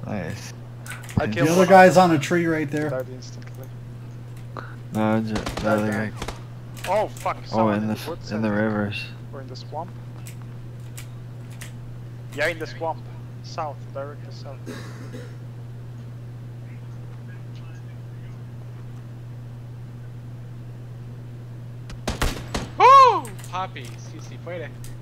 Nice. I killed The other guy's on a tree right there. died instantly. No, the other guy. Oh fuck! Oh, Someone in the woods, in I the think. rivers. Or in the swamp. Yeah, in the swamp. South, directly south. ¡Oh! Papi, sí, sí, fuere.